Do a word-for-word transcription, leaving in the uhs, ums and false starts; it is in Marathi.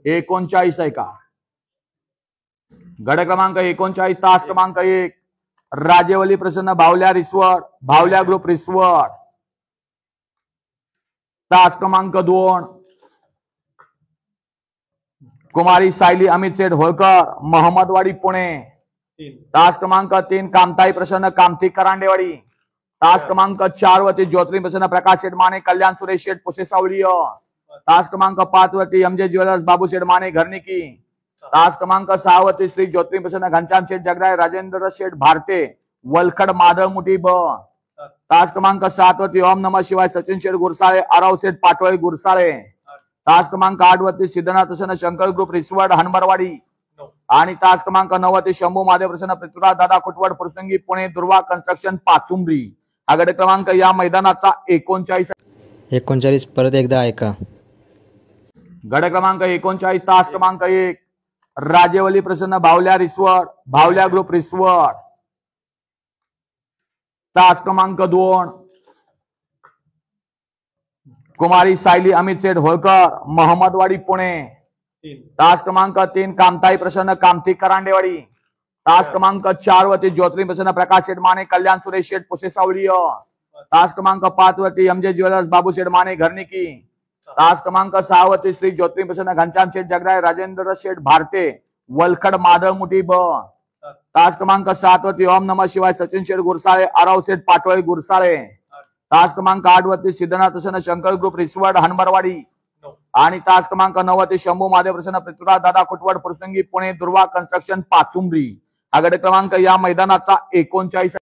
एकोणचाळीस आहे का? गड क्रमांक एकोणचाळीस, तास क्रमांक एक, राजेवली प्रसन्न भावल्या रिसवड, भावल्या ग्रुप रिसवड. तास क्रमांक दोन, कुमारी सायली अमित सेठ होळकर, महमदवाडी पुणे. तास क्रमांक तीन, कामताई प्रसन्न कामती करांडेवाडी. तास क्रमांक चार वरती ज्योतिर्लिंग प्रसन्न प्रकाश शेठ माने, कल्याण सुरेश शेठ पुसेसावली. तास क्रमांक पाच वरती एमजे ज्वेलर्स बाबू शेठ माने घरनिकी. तास क्रमांक सहा वरती श्री ज्योतिर्लिंग प्रसन्न घनश्याम शेठ जगराय, राजेंद्र शेठ भारते, वलखड मादळमुठी ब. तास क्रमांक सात वरती ओम नमः शिवाय सचिन शेठ गुरसाळे, आराव शेठ पाटोळे गुरसाळे. तास क्रमांक आठ वरती सिद्धनाथ प्रसन्न शंकर ग्रुप रिसवड हनबरवाडी. आणि तास क्रमांक नऊ वरती शंभू महादेव प्रसन्न पृथ्वीराज दादा खुटवड फुरसंगी पुणे, दुर्वा कन्स्ट्रक्शन पाचुंबरी. हा गड क्रमांक या मैदानाचा एकोणचाळीस. एकोणचाळीस परत एकदा ऐका. गड क्रमांक एकोणचाळीस, तास क्रमांक एक, राजेवली प्रसन्न भावल्या रिसवड, भावल्या ग्रुप रिसवड. तास क्रमांक दोन, कुमारी सायली अमित सेठ होळकर, महमदवाडी पुणे. तास क्रमांक तीन, कामताई प्रसन्न कामती करांडेवाडी. तास क्रमांक चार वरती ज्योतिर्लिंग प्रसन्न प्रकाश शेठ माने, कल्याण सुरेश शेठ पुसेसावली. तास क्रमांक पाच वरती एमजे ज्वेलर्स बाबू शेठ माने घरनिकी. तास क्रमांक सहा वरती श्री ज्योतिर्लिंग प्रसन्न घनश्याम शेठ जगराय, राजेंद्र शेठ भारते, वलखड मादळमुठी ब. तास क्रमांक सात वरती ओम नमः शिवाय सचिन शेठ गुरसाळे, आराव शेठ पाटोळे गुरसाळे. तास क्रमांक आठ वरती सिद्धनाथ प्रसन्न शंकर ग्रुप रिसवड हनबरवाडी. आणि तास क्रमांक नऊ वरती शंभू महादेव प्रसन्न पृथ्वीराज दादा खुटवड फुरसंगी पुणे, दुर्वा कन्स्ट्रक्शन पाचुंबरी. हा गड क्रमांक या मैदानाचा एकोणचाळीस.